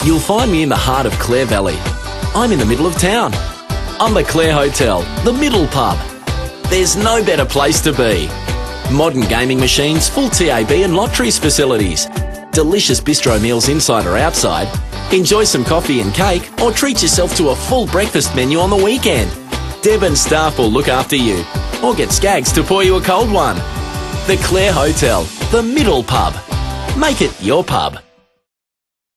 You'll find me in the heart of Clare Valley. I'm in the middle of town. I'm the Clare Hotel, the Middle Pub. There's no better place to be. Modern gaming machines, full TAB and lotteries facilities. Delicious bistro meals inside or outside. Enjoy some coffee and cake or treat yourself to a full breakfast menu on the weekend. Deb and staff will look after you or get Skags to pour you a cold one. The Clare Hotel, the Middle Pub. Make it your pub.